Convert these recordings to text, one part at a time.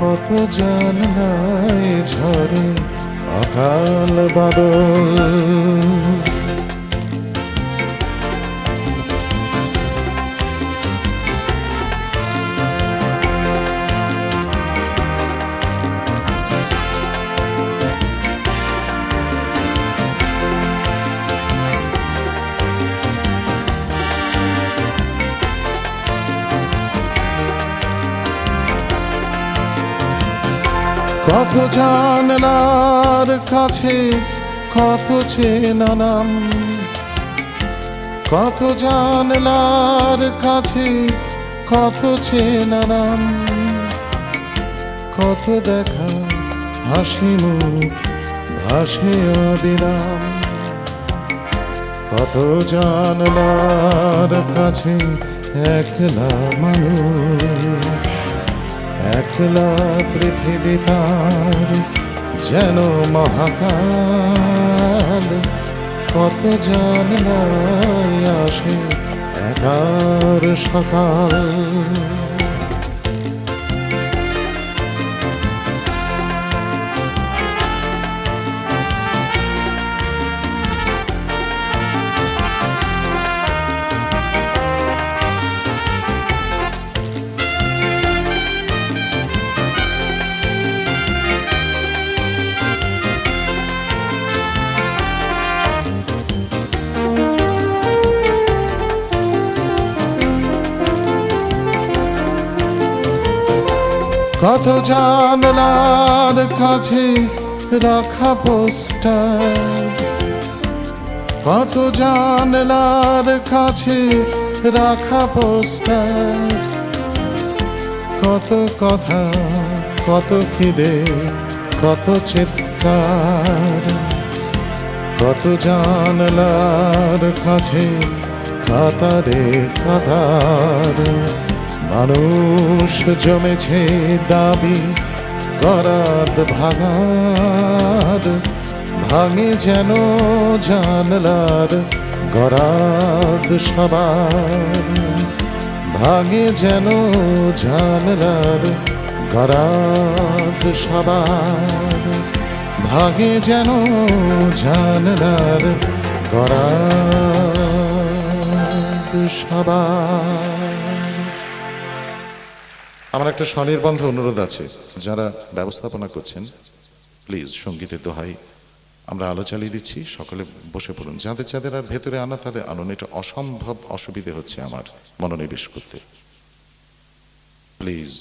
কত জানলায় ঝরে অকাল বাদল। কত জানলার কাছে কত চেনা নাম, কত জানলার কাছে কত চেনা নাম, কত দেখা হাসি মুখ ভাসে অবিরাম। কত জানলার কাছে একলা মানুষ, একলা পৃথিবী তার যেন মহাকাল। কত জানলায় আসে একার সকাল। কত জানলার কাছে রাখা পোস্টার, কত জানলার কাছে রাখা পোস্টার। কত কথা কত খিদে কত চিৎকার। কত জানলার কাছে কাতারে কাতার মানুষ জমেছে দাবি করাত ভাগার। ভাঙে যেন জানলার গরাদ সবার, ভাঙে যেন জানলার গরাদ সবার, ভাঙে যেন জানলার গরাদ সবার। আমার একটা স্বনির্বন্ধ অনুরোধ আছে, যারা ব্যবস্থাপনা করছেন প্লিজ সঙ্গীতের দোহাই, আমরা আলো চালিয়ে দিচ্ছি, সকলে বসে পড়ুন। যাদের যাদের আর ভেতরে আনা তাদের আনুন, এটা অসম্ভব অসুবিধে হচ্ছে আমার মনোনিবেশ করতে। প্লিজ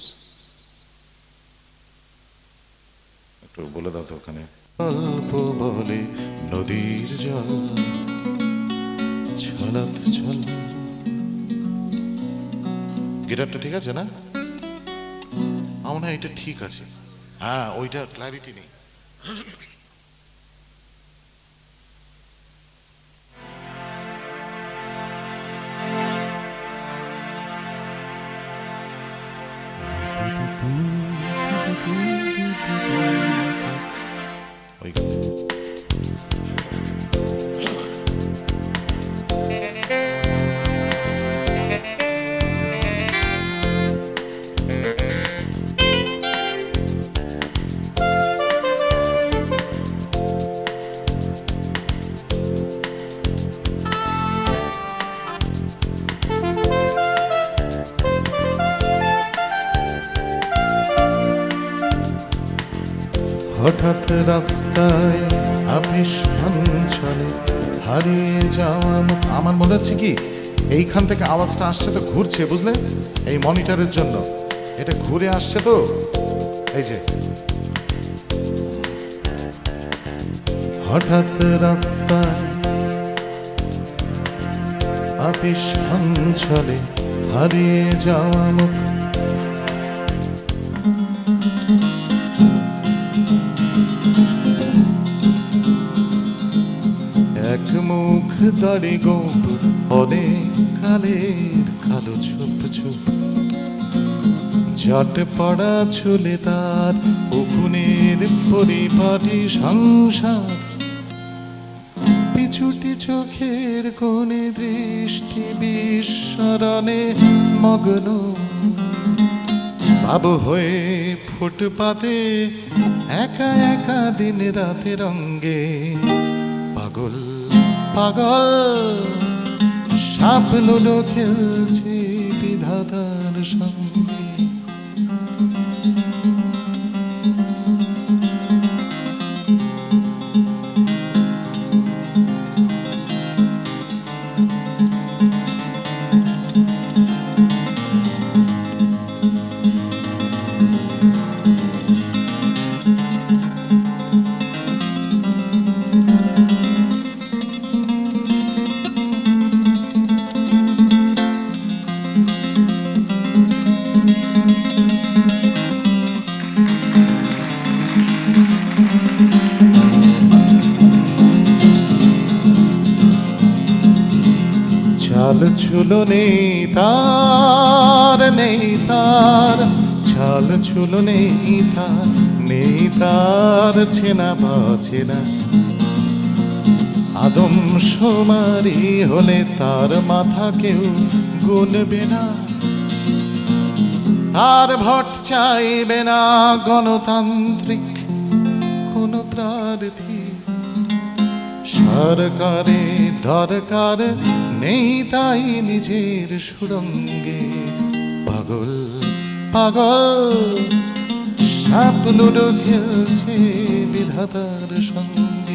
একটু বলে দাও তো ওখানে। অল্প বলে নদীর জল ছলাত ছল। গিটারটা ঠিক আছে না? আমার না এটা ঠিক আছে, হ্যাঁ ওইটা ক্ল্যারিটি নেই। হঠাৎ রাস্তায় আপিস চলে হারিয়ে যাওয়া। আমার মনে হচ্ছে কি এইখান থেকে আওয়াজটা আসছে তো ঘুরছে, বুঝলে, এই মনিটরের জন্য এটা ঘুরে আসছে তো। এই যে হঠাৎ রাস্তায় আপিস চলে হারিয়ে যাওয়া মুখ। এক মুখ দাড়ি গোপ অনেক কালের কালো ছোপ ছোপ, জট পড়া চুলে তার উকুনের পরিপাটি সংসার। পিছুটি চোখের কোণে দৃষ্টি বিস্মরণে মগ্ন, বাবু হয়ে ফুটপাতে একা একা দিন রাতে রঙ্গে পাগল পাগল সাপ লুডো খেলছে বিধাতার সঙ্গে। চাল ছুলো নেই তার নেই তার, চাল ছুলো নেই তার নেই তার, চেনা বাচেনা আদম সোমারি হলে তার মাথা কেউ গুনবে না, তার ভোট চাইবে না গণতান্ত্রিক কোন প্রার্থী। সরকারে দরকার নেই তাই নিজের সুরঙ্গে পাগল পাগল সাপ লুডো খেলছে বিধাতার সঙ্গে।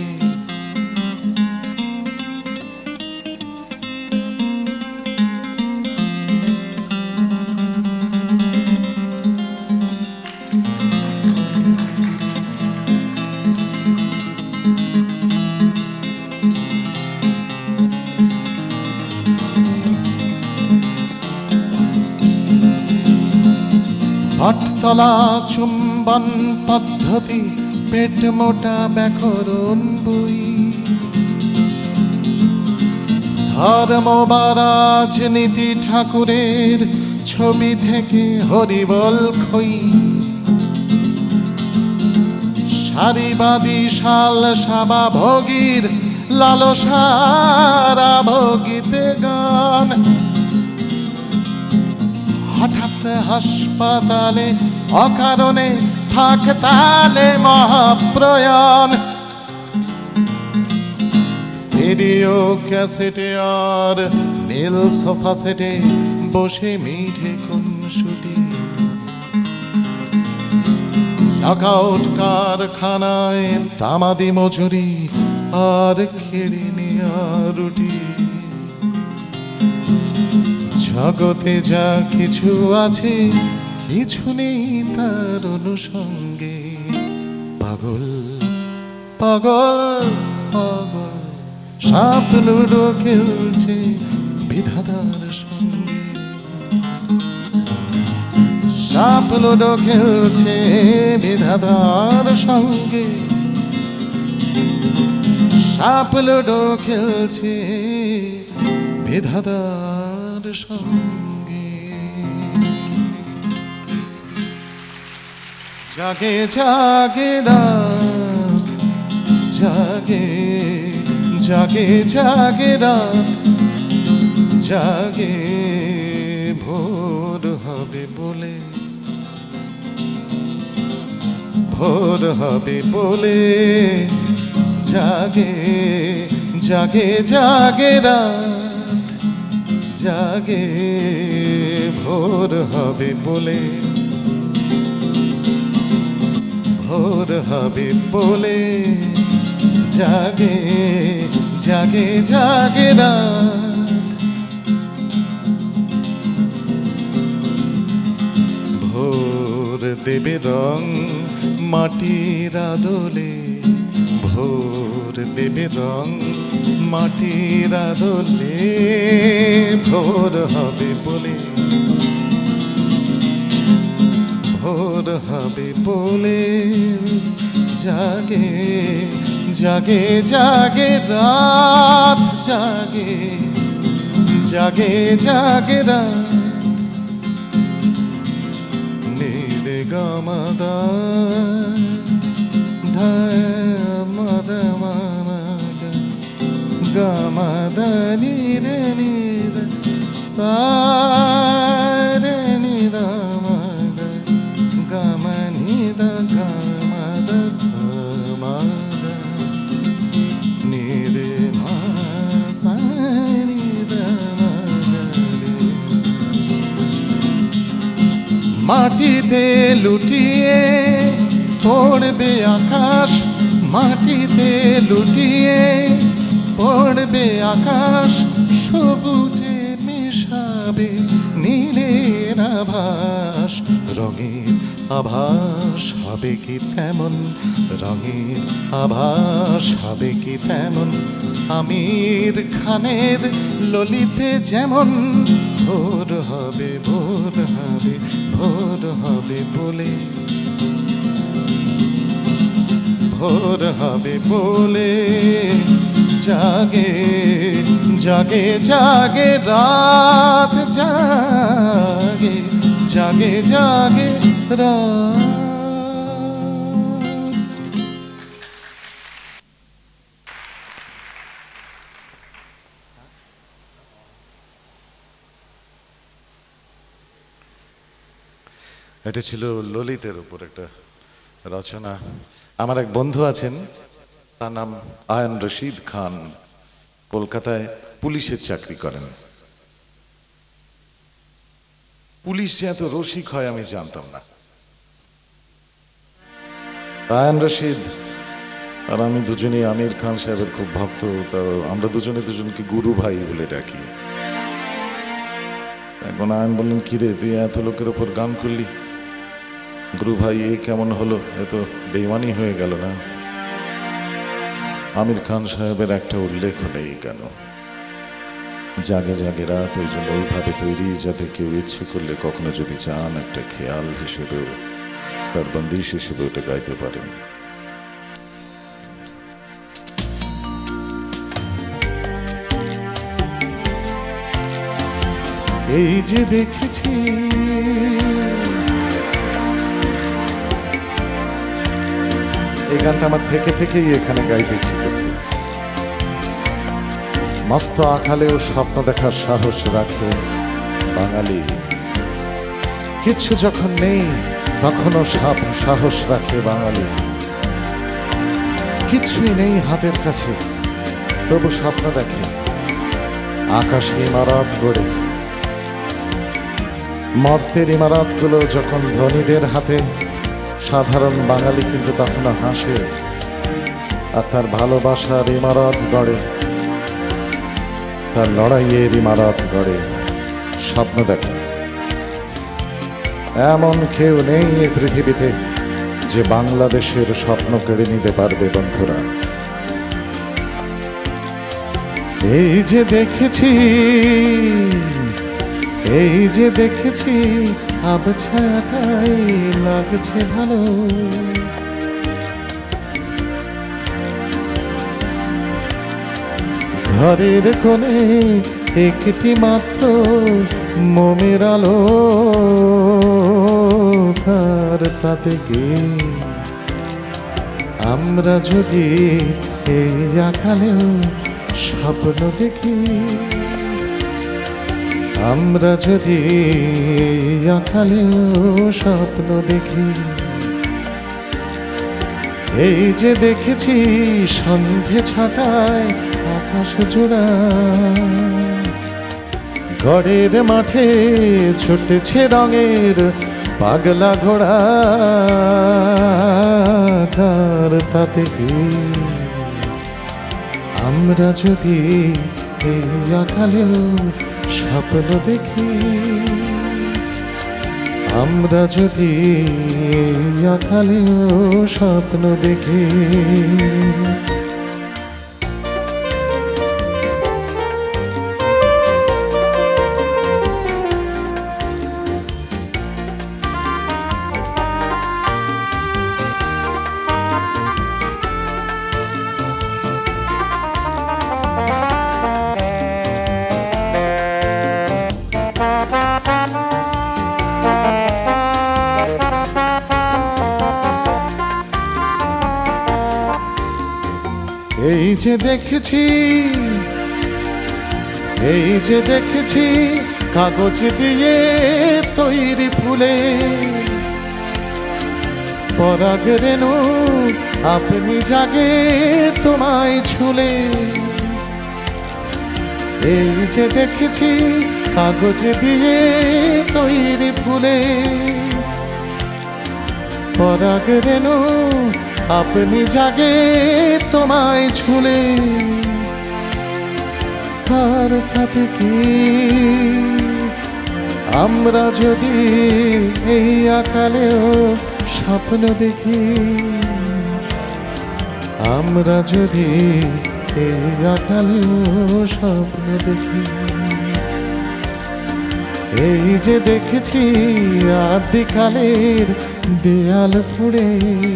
পাঠতলা চুম্বন পদ্ধতি পেট মোটা ব্যাকরণ বই, ধর্ম বা রাজনীতি ঠাকুরের ছবি থেকে হরিবল খই, সারিবাদী শাল সাবা ভোগীর লালসারা ভোগিতে গান, হঠাৎ হাসপাতালে অকারণে থাকতালে মহাপ্রয়াণ, ভিডিও ক্যাসেটে আর নীল সোফা সেটে বসে মিঠে খুনসুটি, নকআউট কারখানায় তামাদি মজুরি আর খেড়ে নেয়া রুটি। জগতে যা কিছু আছে কিছু নেই তার অনুষঙ্গে পাগল পাগল পাগল সাপ লুডো খেলছে বিধাতার সঙ্গে, সাপ লুডো খেলছে বিধাতার সঙ্গে, সাপ লুডো খেলছে বিধাতার সঙ্গে। জাগে জাগে রাত জাগে জাগে জাগে রাত জাগে, ভোর হবে বলে ভোর হবে বলে জাগে জাগে জাগে রাত জাগে, ভোর হবে বলে ভোর হবে বলে জাগে জাগে জাগে রাত, ভোর দেবে রং মাটির আদলে, ভোর দেবে রং মাটির আদলে, ভোর হবে বলে ভোর হবে বলে জাগে জাগে জাগে রাত জাগে জাগে জাগে রাত, নীরে গামাদা ধায় মাদা মানা গামাদা নীরে নীরে সারে নিদা মাদা মাটিতে লুটিয়ে পড়বে আকাশ, মাটিতে লুটিয়ে পড়বে আকাশ, সবুজে মেশাবে নীলের আভাস। রঙের আভাস হবে কি তেমন, রঙের আভাস হবে কি তেমন, আমির খানের ললিতে যেমন। ভোর হবে, ভোর হবে, ভোর হবে বলে, ভোর হবে বলে জাগে জাগে জাগে রাত, জাগে জাগে জাগে রাত। এটা ছিল ললিতের উপর একটা রচনা। আমার এক বন্ধু আছেন, তার নাম আয়ন রশিদ খান, কলকাতায় পুলিশের চাকরি করেন। পুলিশ যে এত রসিক হয় আমি জানতাম না। আয়ন রশিদ আর আমি দুজনেই আমির খান সাহেবের খুব ভক্ত, তো আমরা দুজনে দুজনকে গুরু ভাই বলে ডাকি। এখন আয়ন বললেন, কিরে তুই এত লোকের ওপর গান করলি, গুরু ভাই এ কেমন হলো, এ তো বেইমানি হয়ে গেল না? আমির খান সাহেবের একটা উল্লেখ নেই কেন? জাগে জাগে রাত ওই জন্য ওইভাবে তৈরি যাতে কেউ ইচ্ছে করলে কখনো যদি চান একটা খেয়াল হিসেবেও, তার বন্দিশ হিসেবে ওটা গাইতে পারেন। এই যে দেখেছি এই গানটা আমার থেকে থেকেই এখানে গাইতে শিখেছি। মস্ত আকালেও স্বপ্ন দেখার সাহস রাখে বাঙালি, কিছু যখন নেই তখনও সাহস রাখে বাঙালি। কিছুই নেই হাতের কাছে তবু স্বপ্ন দেখে আকাশে ইমারত গড়ে। মর্তের ইমারতগুলো যখন ধনীদের হাতে, সাধারণ বাঙালি কিন্তু তখনও হাসে আর তার ভালোবাসার ইমারত গড়ে, তার লড়াইয়ের ইমারত গড়ে, স্বপ্ন দেখে। এমন কেউ নেই এই পৃথিবীতে যে বাংলাদেশের স্বপ্ন কেড়ে নিতে পারবে বন্ধুরা। এই যে দেখেছি, এই যে দেখেছি আবছাটাই লাগছে ভালো, ঘরের কোণে একটি মাত্র মোমের আলো, আর তাতে কি আমরা যদি এই আকালেও স্বপ্ন দেখি, আমরা যদি আকালেও স্বপ্ন দেখি। এই যে দেখেছি সন্ধে ছটায় আকাশ জোড়া, ঘরের মাঠে ছুটেছে রঙের পাগলা ঘোড়া, কার তাতে কি আমরা যদি এই আকালেও স্বপ্ন দেখি, আমরা যদি আকালেও স্বপ্ন দেখি। এই যে দেখেছি, এই যে দেখেছি কাগজ দিয়ে তৈরি ফুলে পরাগ রেণু আপনি জাগে তোমায় ছুলে। এই যে দেখেছি কাগজ দিয়ে তৈরি ফুলে পরাগ রেণু আপনি জাগে তোমায় ছুলে, কার তাতে কি আমরা যদি এই আকালেও স্বপ্ন দেখি, আমরা যদি এই আকালেও স্বপ্ন দেখি। এই যে দেখেছি আদিকালের দেয়াল পুড়ে,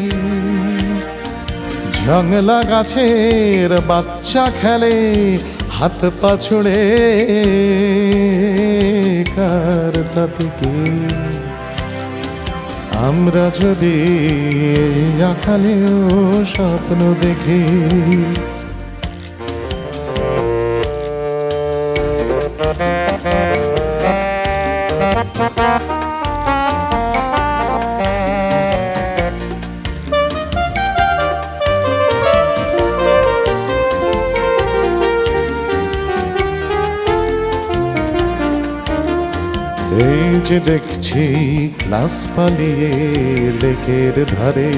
জংলা গাছের বাচ্চা খেলে হাত পা ছুড়ে, কার তাতে কি আমরা যদি এই আকালেও স্বপ্ন দেখি। এই যে দেখছি ক্লাস পালিয়ে লেকের ধারে,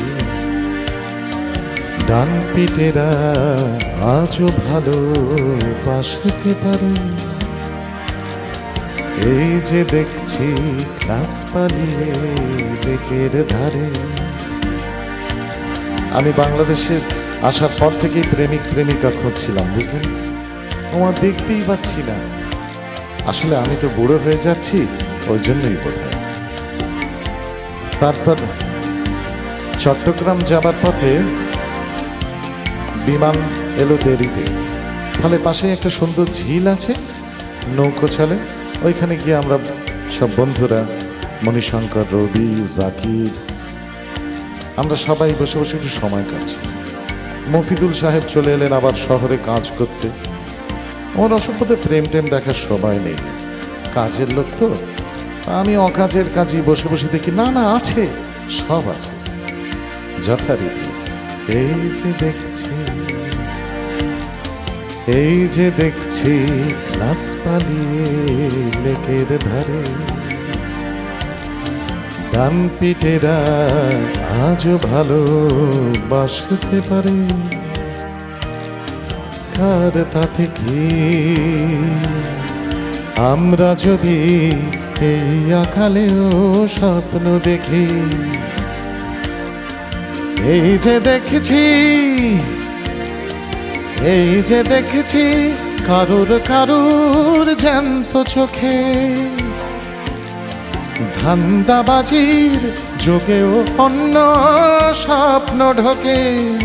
ডান পিটেরা আজও ভালো বাসতে পারে। এই যে দেখছি ক্লাস পালিয়ে লেকের ধারে। আমি বাংলাদেশের আসার পর থেকেই প্রেমিক প্রেমিকা খুঁজছিলাম, বুঝলেন? আমার দেখতেই পাচ্ছি না। আসলে আমি তো বুড়ো হয়ে যাচ্ছি, ওই জন্যই বোধহয়। তারপর চট্টগ্রাম যাবার পথে বিমান এলো দেরিতে, ফলে পাশে একটা সুন্দর ঝিল আছে, নৌকো চলে। ওইখানে গিয়ে আমরা সব বন্ধুরা, মণিশঙ্কর, রবি, জাকির, আমরা সবাই বসে বসে একটু সময় কাটছি। মফিদুল সাহেব চলে এলেন আবার শহরে কাজ করতে। ওর অসভ্যতে প্রেম টেম দেখার সময় নেই, কাজের লোক তো। আমি অকাজের কাজই বসে বসে দেখি, না না আছে, সব আছে যথারীতি। এই যে দেখছি, এই যে দেখছি ক্লাস পালিয়ে লেকের ধারে, ডান পিটেরা আজও ভালো বাসতে পারে, কার তাতে কি আমরা যদি এই আকালেও স্বপ্ন দেখি। এই যে দেখেছি, এই যে দেখেছি কারুর কারুর জ্যান্ত চোখে, ধান্দাবাজির যোগেও অন্য স্বপ্ন ঢোকে,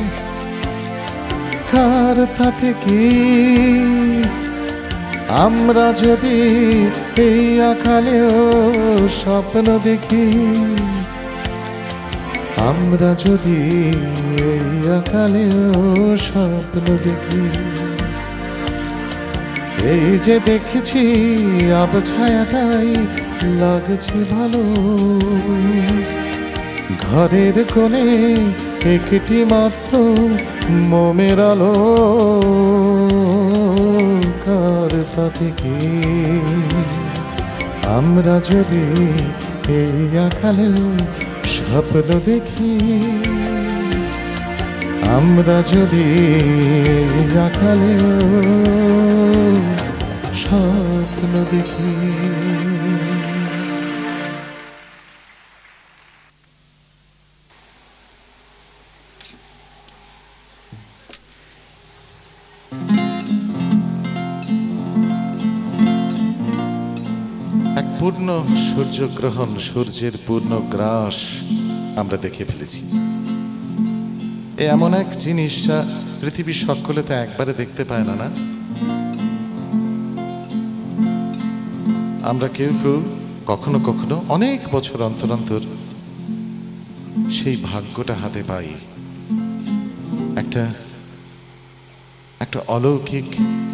কার তাতে কি আমরা যদি এই আকালেও স্বপ্ন দেখি, আমরা যদি এই আকালেও স্বপ্ন দেখি। এই যে দেখেছি আবছায়াটাই লাগছে ভালো, ঘরের কোণে একটি মাত্র মোমের আলো, কার তাতে কি আমরা যদি এই আকালেও স্বপ্ন দেখি, আমরা যদি এই আকালেও স্বপ্ন দেখি। পূর্ণ সূর্যগ্রহণ, সূর্যের পূর্ণ গ্রাস আমরা দেখে ফেলেছি। এমন এক জিনিসটা পৃথিবীর সকলে তো একবারে দেখতে পায় না, না? আমরা কেউ কেউ কখনো কখনো অনেক বছর অন্তর অন্তর সেই ভাগ্যটা হাতে পাই। একটা অলৌকিক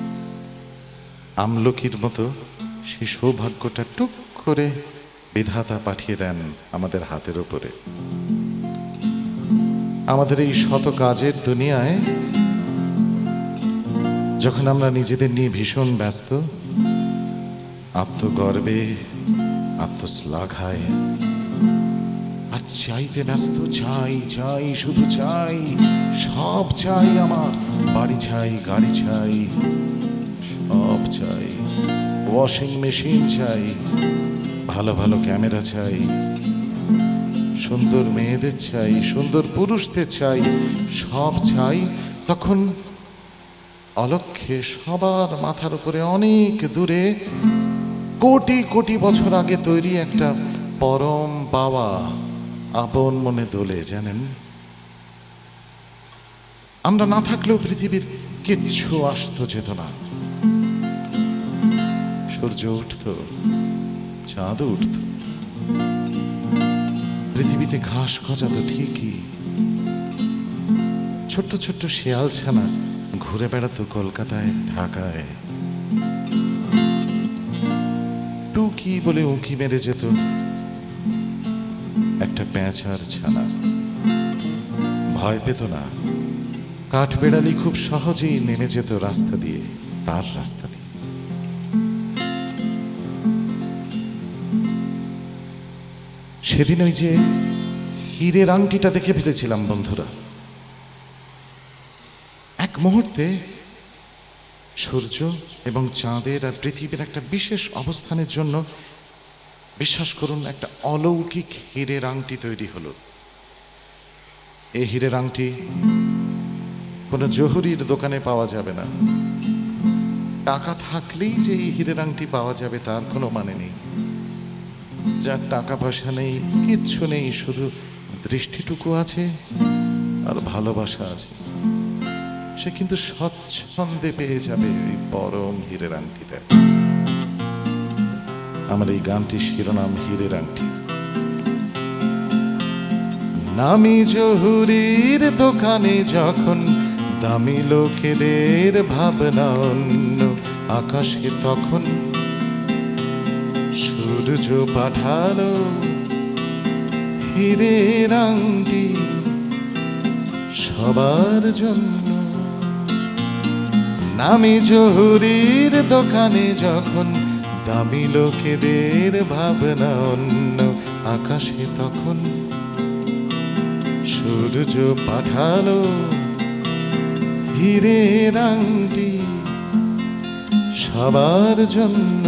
আমলকির মতো সেই সৌভাগ্যটা টুক করে বিধাতা পাঠিয়ে দেন আমাদের হাতের উপরে। আমাদের এই শত কাজের দুনিয়ায় যখন আমরা নিজেদের নিয়ে ভীষণ ব্যস্ত, আত্মগর্বে, আত্মশ্লাঘায় আর চাইতে ব্যস্ত, চাই চাই শুধু চাই, সব চাই আমার, বাড়ি চাই, গাড়ি চাই, সব চাই, ওয়াশিং মেশিন চাই, ভালো ভালো ক্যামেরা চাই, সুন্দর মেয়েদের চাই, সুন্দর পুরুষদের চাই, সব চাই। তখন অলক্ষ্যে সবার মাথার উপরে অনেক দূরে কোটি কোটি বছর আগে তৈরি একটা পরম বাবা আপন মনে দোলে, জানেন। আমরা না থাকলেও পৃথিবীর কিচ্ছু আসতো যেত না। সূর্য উঠত, চাঁদ উঠত, পৃথিবীতে ঘাস গজাত ঠিকই, ছোট্ট ছোট্ট শেয়াল ছানা ঘুরে বেড়াতো কলকাতায়, ঢাকায়। টুকি বলে উঁকি মেরে যেত একটা পেঁচার ছানা, ভয় পেত না। কাঠবেড়ালি খুব সহজেই নেমে যেত রাস্তা দিয়ে, তার রাস্তা দিয়ে। সেদিন ওই যে হীরের আংটিটা দেখে ফেলেছিলাম বন্ধুরা। এক মুহূর্তে সূর্য এবং চাঁদের আর পৃথিবীর একটা বিশেষ অবস্থানের জন্য, বিশ্বাস করুন, একটা অলৌকিক হীরের আংটি তৈরি হলো। এই হীরের আংটি কোনো জহুরির দোকানে পাওয়া যাবে না। টাকা থাকলেই যে এই হীরের আংটি পাওয়া যাবে তার কোনো মানে নেই। যার টাকা পয়সা নেই, কিচ্ছু নেই, শুধু দৃষ্টিটুকু আছে আর ভালোবাসা আছে, সে কিন্তু স্বচ্ছন্দে পেয়ে যাবে ওই পরম হীরের আংটিটা। আমার এই গানটির শিরোনাম হীরের আংটি। নামি জহুরির দোকানে যখন, দামি লোকেদের ভাবনা অন্য, আকাশে তখন সূর্য পাঠালো হীরের আংটি সবার জন্য। নামি জহুরির দোকানে যখন, দামি লোকেদের ভাবনা অন্য, আকাশে তখন সূর্য পাঠালো হীরের আংটি সবার জন্য।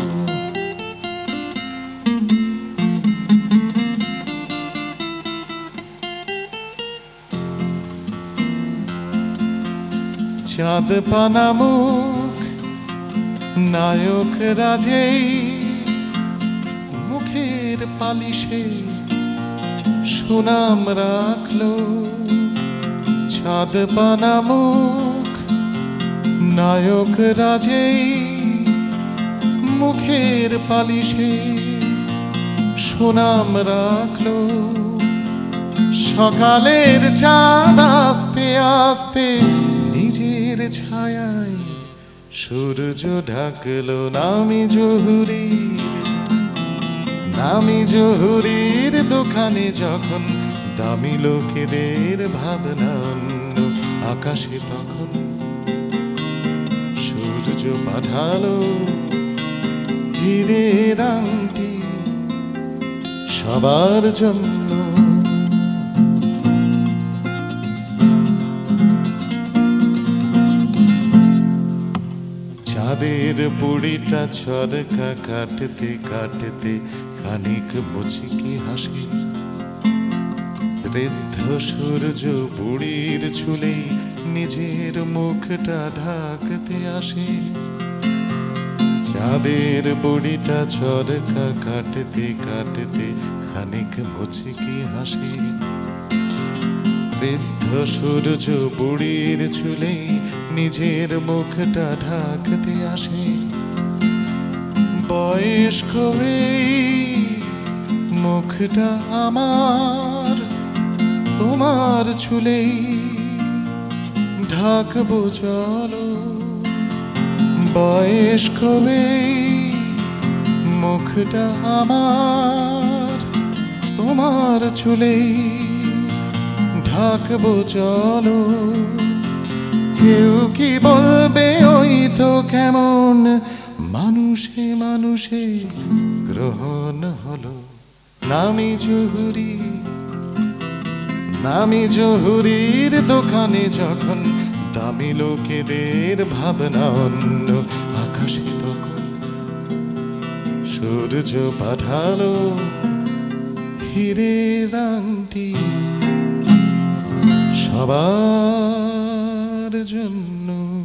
চাঁদ পানা মুখ নায়ক রাজেই, মুখের পালিশে সুনাম রাখলো। চাঁদ পানা মুখ নায়ক রাজেই, মুখের পালিশে সুনাম রাখলো। সকালের চাঁদ আস্তে আস্তে নিজের ছায়ায় সূর্য ঢাকলো। নামি জহুরির দোকানে যখন, দামি লোকেদের ভাবনা অন্য, আকাশে তখন সূর্য পাঠালো হীরের আংটি সবার জন্য। চাঁদের বুড়িটা চরকা কাটতে কাটতে খানিক মুচকি হাসি। বৃদ্ধ সূর্য বুড়ির চুলে নিজের মুখটা ঢাকতে আসে। চাঁদের বুড়িটা চরকা কাটতে কাটতে খানিক মুচকি হাসি। বৃদ্ধ সূর্য বুড়ির চুলে নিজের মুখটা ঢাকতে আসে। বয়স্ক মুখটা আমার তোমার চুলেই ঢাকবো চলো। বয়স্ক মুখটা আমার তোমার চুলেই ঢাকবো চলো। কেউ কি বলবে ওই তো কেমন মানুষে মানুষে গ্রহণ হলো। নামি জহুরির দোকানে যখন দামি লোকেদের ভাবনা অন্য, আকাশে তখন সূর্য পাঠালো হীরের আংটি সবার জন্য।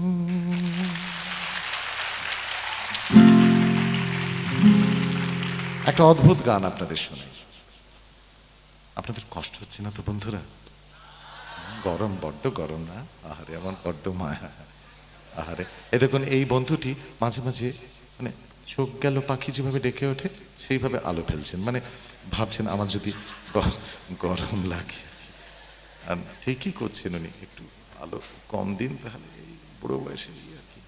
একটা অদ্ভুত গান আপনাদের শোনাই। আপনাদের কষ্ট হচ্ছে না তো বন্ধুরা? গরম, বড্ড গরম না? আহারে আমার বড্ড মায়া। আহারে এ দেখুন, এই বন্ধুটি মাঝে মাঝে মানে চোখ গেল পাখি যেভাবে ডেকে ওঠে সেইভাবে আলো ফেলছেন, মানে ভাবছেন আমার যদি গরম লাগে। আর ঠিকই করছেন উনি, একটু আলো কম দিন তাহলে এই বুড়ো বয়সে আর কি।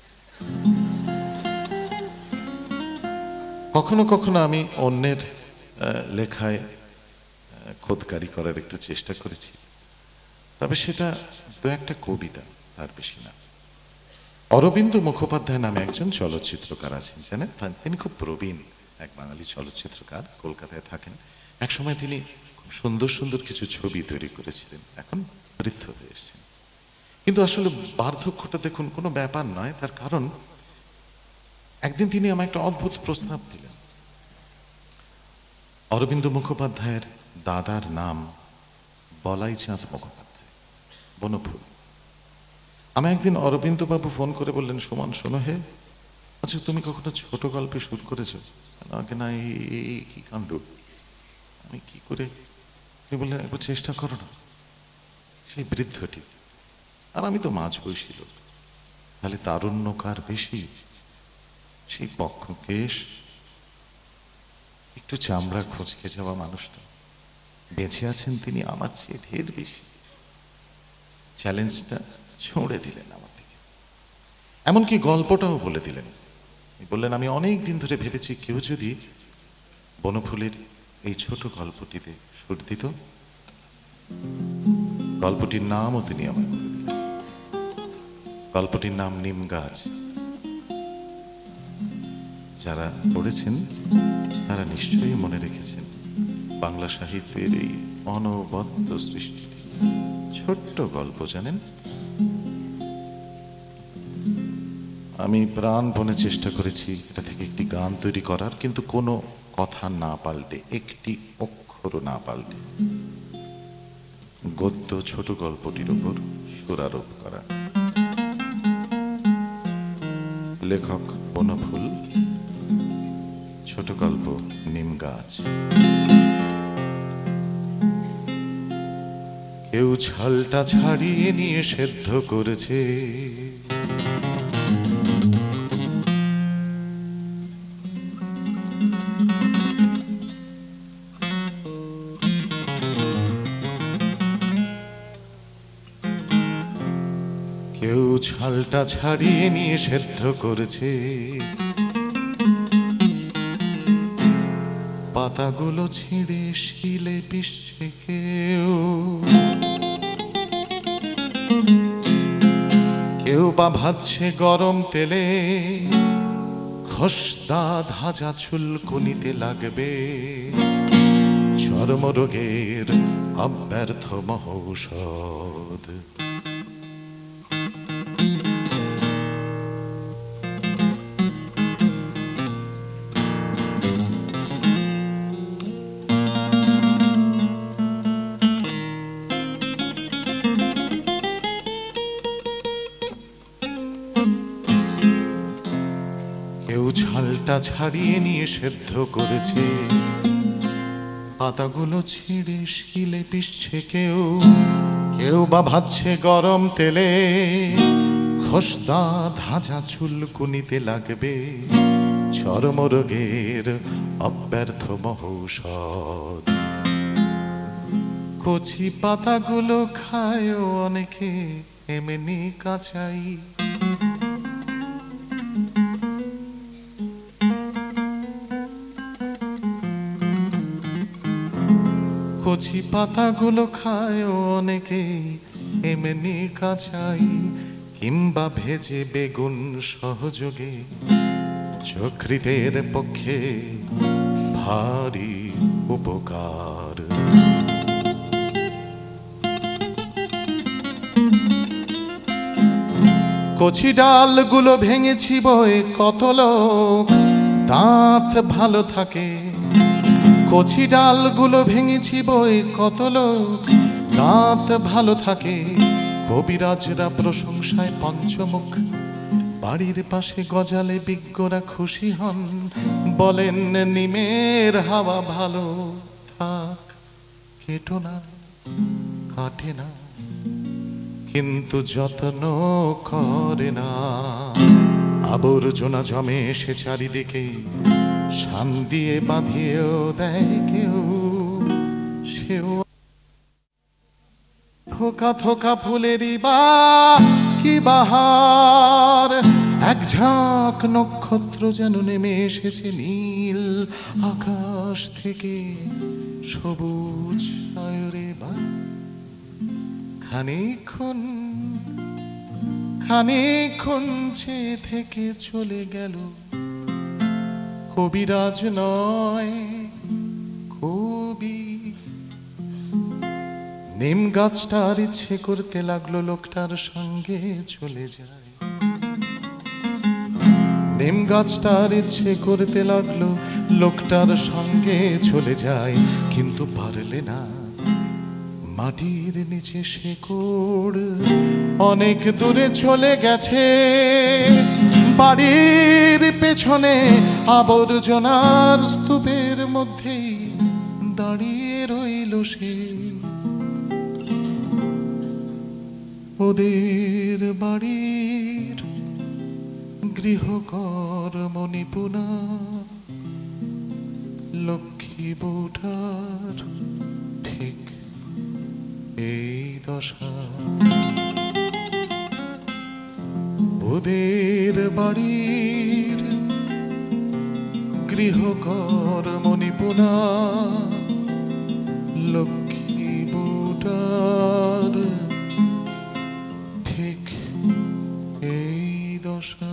কখনো কখনো আমি অন্যের লেখায় খোদকারি করার একটু চেষ্টা করেছি, তবে সেটা দু একটা কবিতা, তার বেশি না। অরবিন্দ মুখোপাধ্যায় নামে একজন চলচ্চিত্রকার আছেন, জানেন? তিনি খুব প্রবীণ এক বাঙালি চলচ্চিত্রকার, কলকাতায় থাকেন। একসময় তিনি খুব সুন্দর সুন্দর কিছু ছবি তৈরি করেছিলেন, এখন বৃদ্ধ হয়ে এসেছেন। কিন্তু আসলে বার্ধক্যটা দেখুন কোনো ব্যাপার নয়, তার কারণ একদিন তিনি আমায় একটা অদ্ভুত প্রস্তাব দিলেন। অরবিন্দ মুখোপাধ্যায়ের দাদার নাম বলাইচাঁদ মুখোপাধ্যায়, বনফুল। আমি একদিন অরবিন্দ বাবু ফোন করে বললেন, সুমন শোনো হে, আচ্ছা তুমি কখনো ছোট গল্পে শুট করেছো? আমাকে না, এই কি কাণ্ড, আমি কি করে? তুমি বললেন একবার চেষ্টা করো না। সেই বৃদ্ধটি, আর আমি তো মাঝ বয়সী লোক, তাহলে তারুণ্য কার বেশি? সেই পক্ষকেশ, একটু চামড়া খচকে যাওয়া মানুষটা, বেঁচে আছেন তিনি আমার চেয়ে ঢের বেশি। চ্যালেঞ্জটা ছুঁড়ে দিলেন আমার দিকে, এমনকি গল্পটাও বলে দিলেন। বললেন, আমি অনেক দিন ধরে ভেবেছি কেউ যদি বনফুলের এই ছোট গল্পটিতে সুর দিত। গল্পটির নামও তিনি আমায় বলে দিলেন। গল্পটির নাম নিম গাছ। যারা পড়েছেন তারা নিশ্চয়ই মনে রেখেছেন বাংলা সাহিত্যের এই অনবদ্য সৃষ্টি। ছোট্ট গল্প, জানেন? আমি প্রাণপণে চেষ্টা করেছি এটা থেকে একটি গান তৈরি করার, কিন্তু কোনো কথা না পাল্টে, একটি অক্ষরও না পাল্টে গদ্য ছোট গল্পটির ওপর সুরারোপ করা। লেখক বনফুল, ছোট গল্প নিম গাছ। কেউ ছালটা ছাড়িয়ে নিয়ে সেদ্ধ করেছে, কেউ ছালটা ছাড়িয়ে নিয়ে সেদ্ধ করেছে, পাতাগুলো ছিঁড়ে শিলে পিষছে কেউ, কেউ বা ভাজছে গরম তেলে, খসদা ধাজা চুলকুনিতে লাগবে, চর্মরোগের অব্যর্থ মহৌষধ। কেউ ছালটা ছাড়িয়ে নিয়ে সেদ্ধ করেছে, পাতাগুলো ছিঁড়ে শিলে পিষছে কেউ, কেউ বা ভাজছে গরম তেলে, খসদা ধাজা চুলকুনিতে লাগবে, চর্মরোগের অব্যর্থ মহৌষধ। কচি পাতাগুলো খায় অনেকে এমনি কাঁচাই, কচি পাতাগুলো খায় অনেকে এমনি কাঁচাই, কিংবা ভেজে বেগুন সহযোগে যকৃতের পক্ষে ভারী উপকার। কচি ডালগুলো ভেঙেছি বয়ে কত লোক দাঁত ভালো থাকে। কচি ডালগুলো ভেঙেছি বয়ে কত লোক দাঁত ভালো থাকে। কবিরাজরা প্রশংসায় পঞ্চমুখ, বাড়ির পাশে গজালে বিজ্ঞরা খুশি হন, বলেন নিমের হাওয়া ভালো থাক, কেটো না কাটে না, কিন্তু যত্ন করে না। আবর্জনা জমে এসে চারিদিকে, শান দিয়ে বাঁধিয়েও দেয় কেউ, সেও থোকা থোকা ফুলেরই বা কি বাহার। এক ঝাঁক নক্ষত্র যেন নেমে এসেছে নীল আকাশ থেকে, সবুজ সায়রে বা খানিকক্ষণ চেয়ে থেকে চলে গেল। কবিরাজ নয় কবি। নিম গাছটার ইচ্ছে করতে লাগলো লোকটার সঙ্গে চলে যায়। নিম গাছটার ইচ্ছে করতে লাগলো লোকটার সঙ্গে চলে যায়, কিন্তু পারলে না। মাটির নিচে শেকড় অনেক দূরে চলে গেছে। বাড়ির পেছনে আবর্জনার স্তূপের মধ্যেই দাঁড়িয়ে রইল সে। ওদের বাড়ির গৃহকর্ম নিপুণা লক্ষ্মী বউটার ঠিক এই দশা। ওদের বাড়ির গৃহকর্ম নিপুণা লক্ষ্মী বউটার ঠিক এই দশা।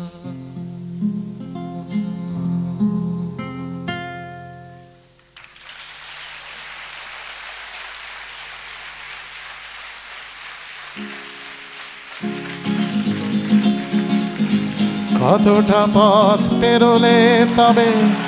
কতটা পথ পেরোলে তবে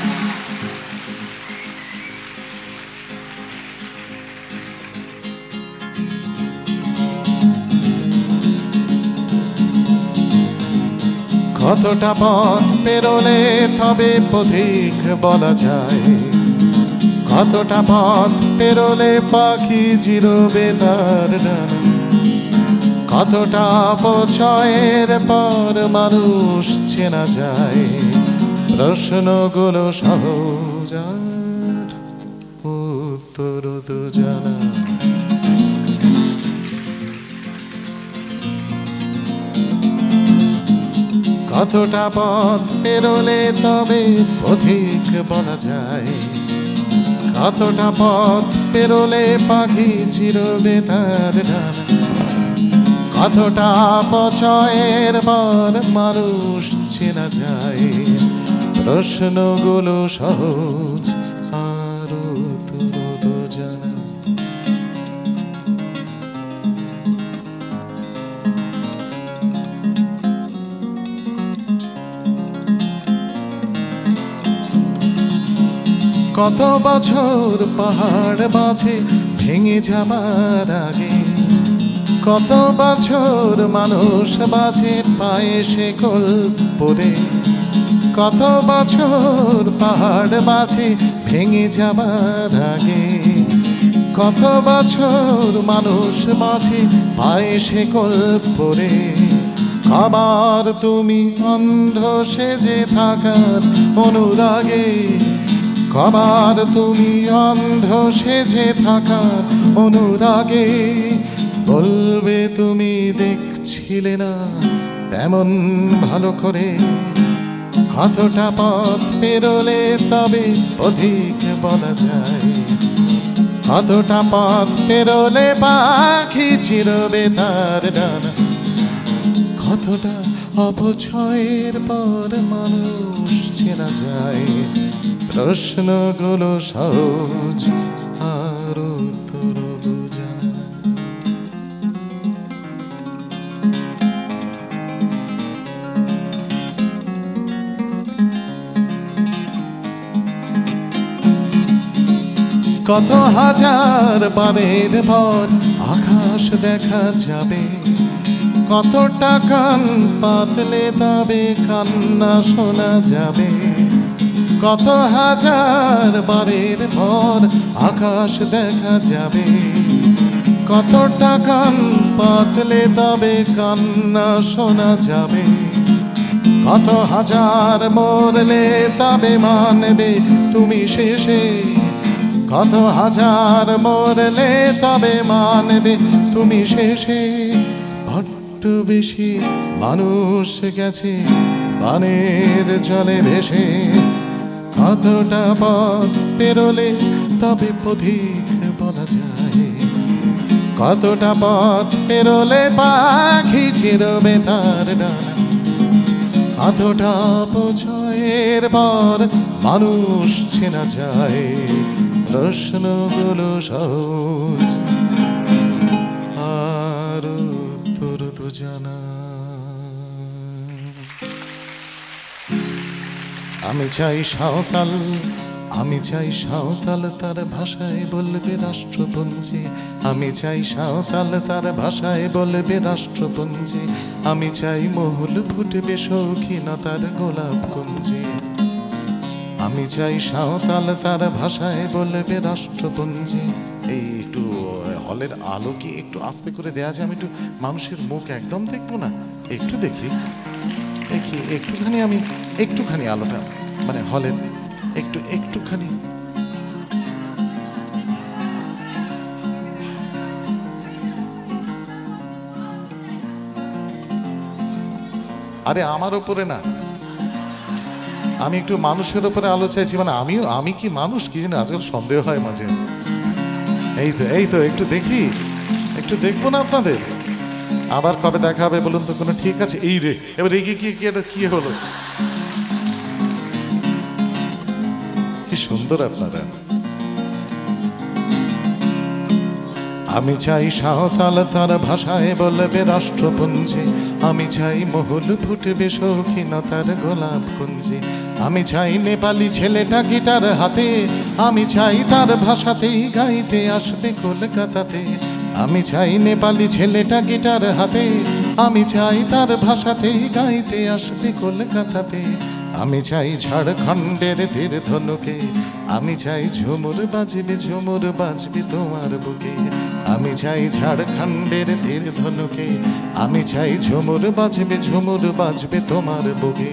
কতটা পথ পেরোলে তবে পথিক বলা যায়। কতটা পথ পেরোলে পাখি জিরোবে তার ডানা। কতটা অপচয়ের পর মানুষ চেনা যায়। প্রশ্নগুলো সহজ আর উত্তর তো জানা। কতটা পথ পেরোলে তবে পথিক বলা যায়। কতটা পথ পেরোলে পাখি চিরবে তার ডানা। কতটা অপচয়ের পর মানুষ চেনা যায়। প্রশ্নগুলো সহজ আর উত্তর তো জানা। কত বছর পাহাড় বাঁধে ভেঙে যাবার আগে। কত বছর মানুষ বাঁচে পায়ে শেকল পরে। কত বছর পাহাড় বাঁধে ভেঙে যাবার আগে। কত বছর মানুষ বাঁচে পায়ে শেকল পরে। আবার তুমি অন্ধ সেজে থাকার অনুরাগে। কবার তুমি অন্ধ সেজে থাকার অনুরাগে। বলবে তুমি দেখছিলে না তেমন ভালো করে। কতটা পথ পেরোলে তবে অধিক বলা যায়। কতটা পথ পেরোলে পাখি চিরবে তার ডানা। কতটা অপচয়ের পর মানুষ চেনা যায়। প্রশ্নগুলো সহজ আর উত্তর জানা। কত হাজার বারের পর আকাশ দেখা যাবে, কতটা কান পাতলে তবে কান্না শোনা যাবে। কত হাজার বারের পর আকাশ দেখা যাবে, কতটা কান পাতলে তবে কান্না শোনা যাবে। কত হাজার মরলে তবে মানবে তুমি শেষে, কত হাজার মরলে তবে মানবে তুমি শেষে। বড্ড বেশি মানুষ গেছে বানের জলে ভেসে, কতটা পথ পেরোলে তবে পথিক বলা যায়। কতটা পথ পেরোলে পাখি চিরবে তার ডানা, কতটা অপচয়ের পর মানুষ চেনা যায়। প্রশ্নগুলো সহজ আর উত্তর তো জানা। আমি চাই সাঁওতাল, আমি চাই সাঁওতাল তার ভাষায় বলবে রাষ্ট্রপুঞ্জে। আমি চাই সাঁওতাল তার ভাষায় বলবে রাষ্ট্রপুঞ্জে। আমি চাই মহুল ফুটবে শৌখিনতার গোলাপ কুঞ্জে। আমি চাই সাঁওতাল তার ভাষায় বলবে রাষ্ট্রপুঞ্জে। এই একটু হলের আলো কি একটু আস্তে করে দেয়া যায়? আমি একটু মানুষের মুখ একদম দেখবো না, একটু দেখি দেখি একটুখানি, আমি একটুখানি আলোটা মানে হলের একটুখানি। আরে আমার ওপরে না, আমি একটু মানুষের উপরে আলো চাইছি। মানে আমি কি মানুষ কি জানি আজকাল সন্দেহ হয় মাঝে। এই তো একটু দেখি, একটু দেখবো না আপনাদের? আবার কবে দেখা হবে বলুন তো? কোনো ঠিক আছে? এই রে, এবার রেগে কি হলো? কি সুন্দর আপনারা। আমি চাই সাঁওতাল তার ভাষায় বলবে রাষ্ট্রপুঞ্জে। আমি চাই মহুল ফুটবে শৌখিনতার গোলাপ কুঞ্জে। আমি চাই নেপালি ছেলেটা গিটার হাতে, আমি চাই তার ভাষাতেই গাইতে আসবে কলকাতাতে। আমি চাই নেপালি ছেলেটা গিটার হাতে, আমি চাই তার ভাষাতেই গাইতে আসবে কলকাতাতে। আমি চাই ঝাড়খণ্ডের তীর ধনুকে, আমি চাই ঝুমুর বাজবে তোমার বুকে। আমি চাই ঝাড়খণ্ডের তীর ধনুকে, আমি চাই ঝুমুর বাজবে তোমার বুকে।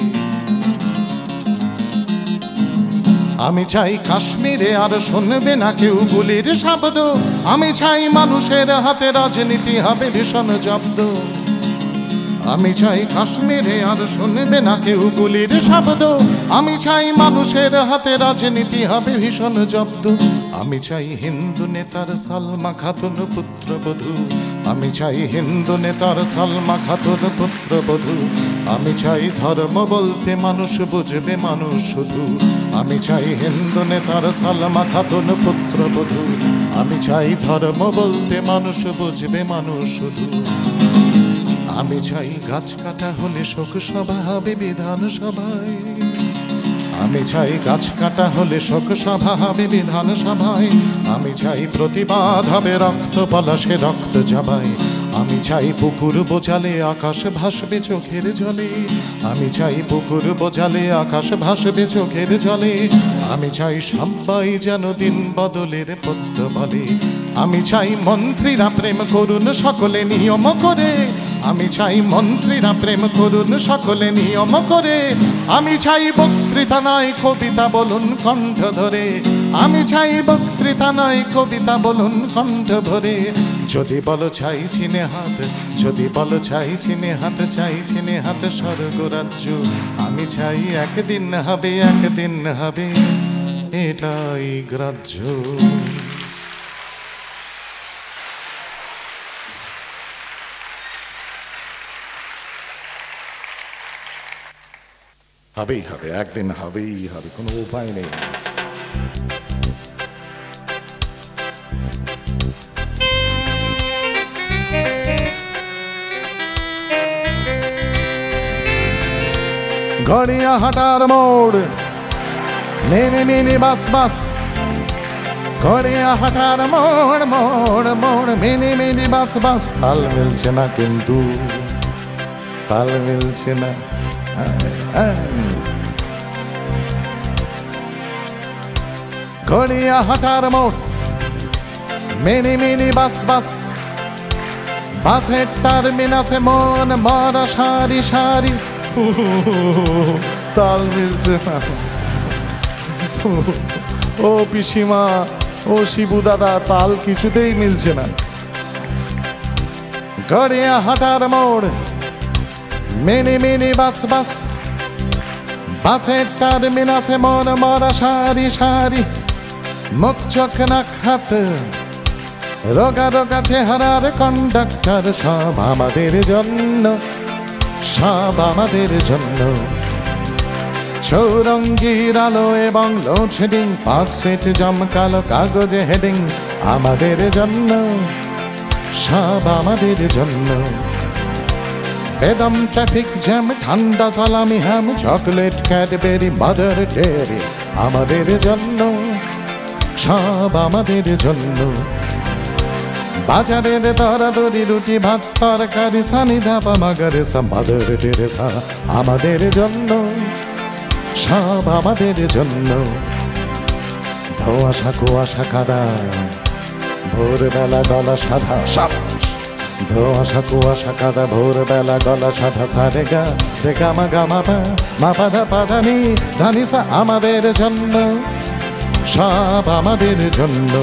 আমি চাই কাশ্মীরে আর শুনবে না কেউ গুলির শব্দ। আমি চাই মানুষের হাতে রাজনীতি হবে ভীষণ জব্দ। আমি চাই কাশ্মীরে আর শুনবে না কেউ গুলির শব্দ। আমি চাই মানুষের হাতে রাজনীতি হবে ভীষণ জব্দ। আমি চাই হিন্দু নেতার সালমা খাতুন পুত্রবধূ। আমি চাই হিন্দু নেতার সালমা খাতুন পুত্রবধূ। আমি চাই ধর্ম বলতে মানুষ বুঝবে মানুষ শুধু। আমি চাই হিন্দু নেতার সালমা খাতুন পুত্রবধূ। আমি চাই ধর্ম বলতে মানুষ বুঝবে মানুষ শুধু। আমি চাই গাছ কাটা হলে শোক সভা হবে বিধানসভায়। আমি চাই গাছ কাটা হলে শোক সভা হবে বিধানসভায়। আমি চাই প্রতিবাদ হবে রক্ত পলাশে রক্ত জবাই। আমি চাই পুকুর বোঝালে আকাশ ভাসবে চোখের জলে। আমি চাই পুকুর বোঝালে আকাশ ভাসবে চোখের জলে। আমি চাই সবাই যেন দিন বদলের পদ্য বলে। আমি চাই মন্ত্রীরা প্রেম করুন সকলে নিয়ম করে। আমি চাই মন্ত্রীরা প্রেম করুন সকলে নিয়ম করে। আমি চাই বক্তৃতা নয় কবিতা বলুন কণ্ঠ ধরে। আমি চাই বক্তৃতা নয় কবিতা বলুন কণ্ঠ ভরে। যদি বলো চাই চিনে হাত, যদি বলো চাই চিনে হাত, চাই চিনে হাত স্বর্গরাজ্য। আমি চাই একদিন হবে এটাই গ্রাহ্য। হবেই হবে, একদিন হবেই হবে, কোনো উপায় নেই। গড়িয়াহাটার মোড় মিনি মিনি বাস বাস, গড়িয়াহাটার মোড় মোড় মোড় মিনি মিনি বাস বাস। তাল মিলছে না কিন্তু, তাল মিলছে না। গড়িয়াহাটার মোড় মিনি মিনি বাস বাস, বাসের টার্মিনাসে মন মরা সারি সারি। তাল মিলছে না। ও পিসিমা, ও শিবু দাদা, তাল কিছুতেই মিলছে না। গড়িয়াহাটার মোড় মিনি মিনি বাস বাস, বাসের টার্মিনাসে মন মরা সারি সারি। মুখ চোখ নাক হাত রোগা রোগা চেহারার কন্ডাক্টর, সব আমাদের জন্য, সব আমাদের জন্য। চৌরঙ্গির আলো এবং লোডশেডিং, 5 সেট জমকালো কাগজে হেডিং, আমাদের জন্য, সব আমাদের জন্য। বেদম ট্রাফিক জ্যাম, ঠান্ডা salami ham, chocolate Cadbury Mother Dairy, আমাদের জন্য, সব আমাদের জন্য। বাজারের দরাদরি রুটি ভাত তরকারি, সানি ধাপা মাগারেসা মাদার টেরেসা, আমাদের জন্য, সব আমাদের জন্য। ধোঁয়াশা কুয়াশা কাদা, ভোরবেলা গলা সাদা, ধোঁয়াশা কুয়াশা কাদা, ভোরবেলা গলা সাদা। সারে গা রে গামা গামা পা মা পাধা পাধানি ধানিসা, আমাদের জন্য, সব আমাদের জন্য।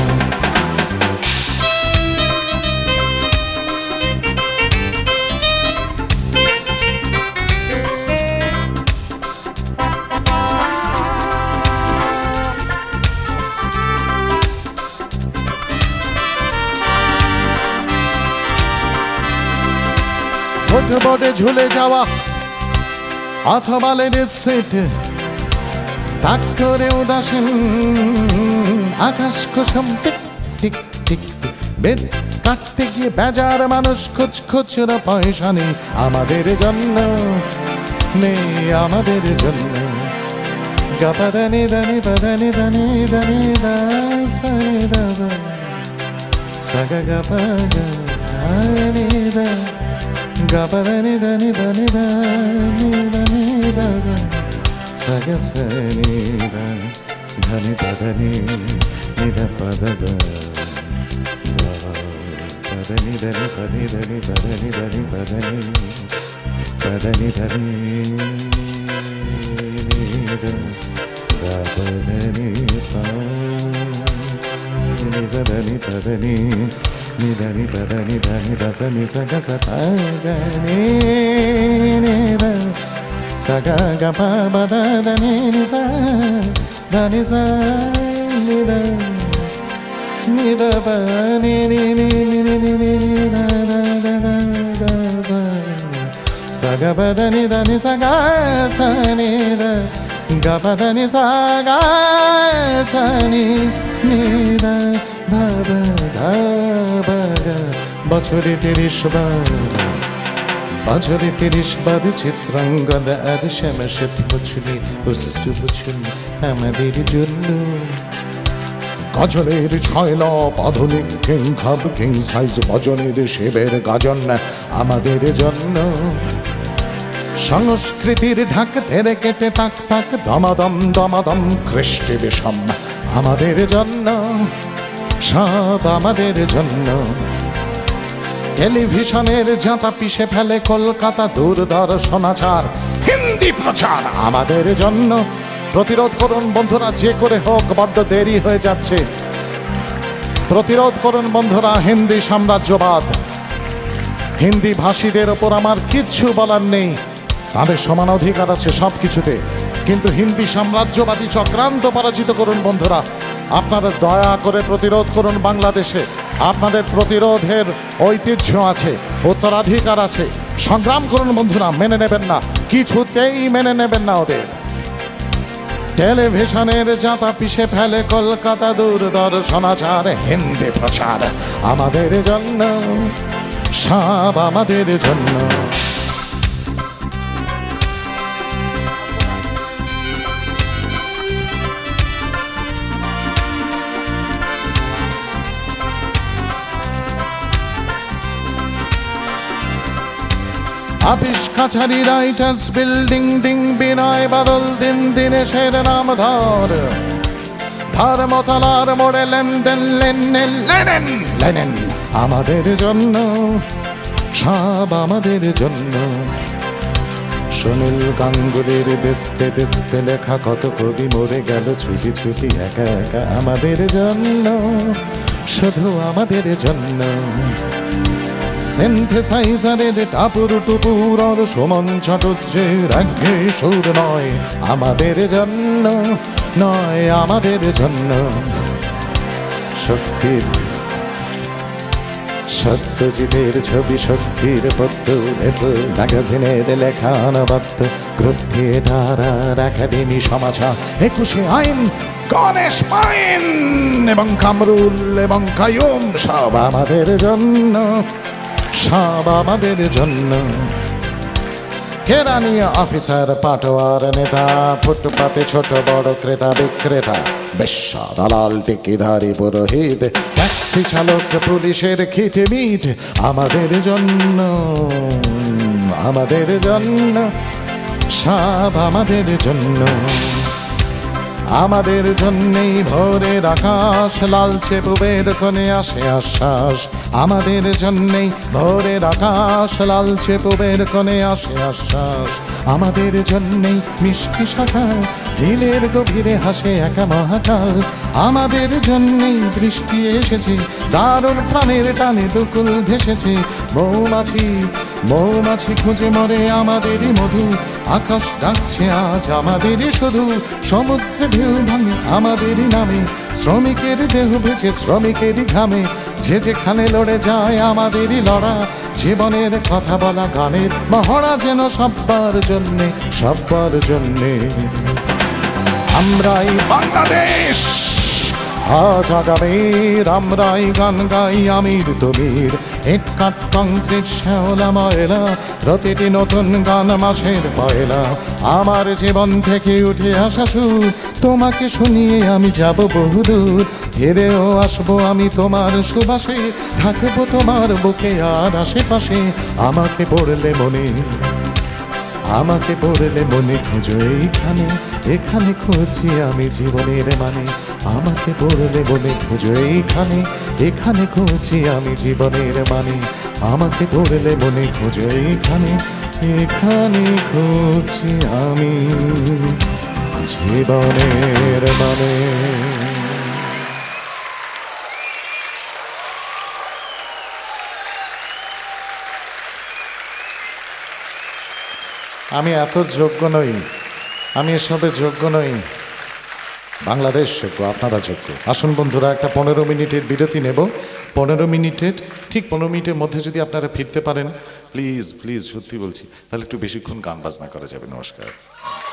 ফুটবোর্ডে ঝুলে যাওয়া অথবা লেডিস সিট, তাক করে উদাসীন আকাশ কুসুম টিক টিক টিক টিক। বেদ কাটতে গিয়ে বেজার মানুষ, খুচ খুচরা পয়সা নেই, আমাদের জন্য, নেই আমাদের জন্য। গাপাদানি দানি পাদানি দানি দানি দা সানি দা সাগা গাপা গানি দা, গাপাদানি দানি বানি দানি দানি দা সাগা সানি দা ধানি পাদানি নিধা পাদা গা, পাদানি দানি পানি দানি পাদানি দানি পাদানি পাদানি ধানি নিধা গাপাদানি সা নিধা ধানি পাদানি নিধানি পাদানি ধানি দাসা নিসা গাসা পাদানি নিধা সাগা গাপা বাদা দানি নিসা ধানি সা নিধা নিধা পানি নি নি নি নি নি নি নি ধা ধা ধা ধা ধা ধা সাগা পাদানি দানি সাগা সা নিধা গাপা দানি সাগা সা নি নিধা ধা ধা ধা বা গা। বছরে 30 বার, বছরে 30 বার চিত্রাঙ্গদ আর শ্যামশেপ বুঝলি, বুঝলি বুঝলি আমাদের জন্য। গজলের ছয়ল আধুনিক কিং খাব কিং সাইজ ভজনের শিবের গাজন, আমাদের জন্য। সংস্কৃতির ঢাক ধরে কেটে তাক তাক দমাদম দমাদম কৃষ্টি বিষম, আমাদের জন্য, সব আমাদের জন্য। টেলিভিশনের জাতা পিষে ফেলে কলকাতা দূরদর্শনাচার, হিন্দি প্রচার, আমাদের জন্য। প্রতিরোধ করুন বন্ধুরা, যে করে হোক, বড্ড দেরি হয়ে যাচ্ছে। প্রতিরোধ করুন বন্ধুরা হিন্দি সাম্রাজ্যবাদ। হিন্দি ভাষীদের ওপর আমার কিচ্ছু বলার নেই, তাদের সমান অধিকার আছে সব কিছুতে, কিন্তু হিন্দি সাম্রাজ্যবাদী চক্রান্ত পরাজিত করুন বন্ধুরা। আপনারা দয়া করে প্রতিরোধ করুন বাংলাদেশে। আপনাদের প্রতিরোধের ঐতিহ্য আছে, উত্তরাধিকার আছে, সংগ্রাম করুন বন্ধুরা। মেনে নেবেন না, কিছুতেই মেনে নেবেন না ওদের। টেলিভিশনের জাতা পিষে ফেলে কলকাতা দূরদর্শনাচার হিন্দি প্রচার আমাদের জন্য, সব আমাদের জন্য। আপিস কাছারি রাইটার্স বিল্ডিং ডিং বিনয় বাদল দিন দিনেশের নাম ধর, ধর্মতলার মোড়ে লেনদেন লেনেন লেনেন লেনেন আমাদের জন্য, সব আমাদের জন্য। সুনীল গাঙ্গুলির দেশতে দেশতে লেখা কত কবি মরে গেল ছুটি ছুটি একা একা আমাদের জন্য, শুধু আমাদের জন্য। সিনথেসাইজারের টাপুর টুপুর আর সুমন চাটুর্যের আগে সুর নয় আমাদের জন্য, নয় আমাদের জন্য। শক্তির সত্যজিতের ছবি, শক্তির পদ্ম ম্যাগাজিনের লেখা অনবদ্য, গ্রুপ থিয়েটার আর একাডেমি সমাচার, 21 আইন, গণেশ পাইন এবং কামরুল এবং কায়ুম সব আমাদের জন্য, সব আমাদের জন্য। কেরানিয়া অফিসার পাটোয়ার নেতা, ফুটপাতে ছোট বড় ক্রেতা বিক্রেতা, বেশ্যা দালাল টিকিধারী পুরোহিত, ট্যাক্সি চালক পুলিশের খিটমিট আমাদের জন্য, আমাদের জন্য, সব আমাদের জন্য। আমাদের জন্যেই ভোরের আকাশ, লালচে পুবের কোণে আসে আশ্বাস, আমাদের জন্যেই ভোরের আকাশ, লালচে পুবের কোণে আসে আশ্বাস, আমাদের জন্যেই মিষ্টি সকাল, নীলের গভীরে হাসে একা মহাকাল, আমাদের জন্যেই বৃষ্টি এসেছে, দারুণ প্রাণের টানে দুকুল ভেসেছে, মৌমাছি মৌমাছি খুঁজে মরে আমাদেরই মধু, আকাশ ডাকছে আজ আমাদেরই শুধু, সমুদ্রে ঢেউ ভাঙে আমাদেরই নামে, শ্রমিকের দেহ ভেজে শ্রমিকেরই ঘামে, যে যেখানে লড়ে যায় আমাদেরই লড়া, জীবনের কথা বলা গানের মহড়া যেন সব্বার জন্যে, সব্বার জন্যে। আমরাই বাংলাদেশ আজ আগামীর, আমরাই গান গাই আমির তুমির, ইট কাঠ কংক্রিট শ্যাওলা ময়লা, প্রতিটি নতুন গান মাসের পয়লা, আমার জীবন থেকে উঠে আসা সুর, তোমাকে শুনিয়ে আমি যাব বহুদূর, ফিরেও আসবো আমি তোমার সুবাসে, থাকবো তোমার বুকে আর আশেপাশে, আমাকে পড়লে মনে, আমাকে পড়লে মনে খুঁজো এইখানে, এখানে খুঁজি আমি জীবনের মানে, আমাকে পড়লে মনে খুঁজো এইখানে, এখানে খুঁজি আমি জীবনের মানে, আমাকে পড়লে মনে খুঁজো এইখানে, এখানে খুঁজি আমি জীবনের মানে। আমি এত যোগ্য নই, আমি এসবের যোগ্য নই, বাংলাদেশ যোগ্য, আপনারা যোগ্য। আসুন বন্ধুরা, একটা 15 মিনিটের বিরতি নেব। 15 মিনিটের, ঠিক 15 মিনিটের মধ্যে যদি আপনারা ফিরতে পারেন, প্লিজ প্লিজ, সত্যি বলছি, তাহলে একটু বেশিক্ষণ গান বাজনা করা যাবে। নমস্কার।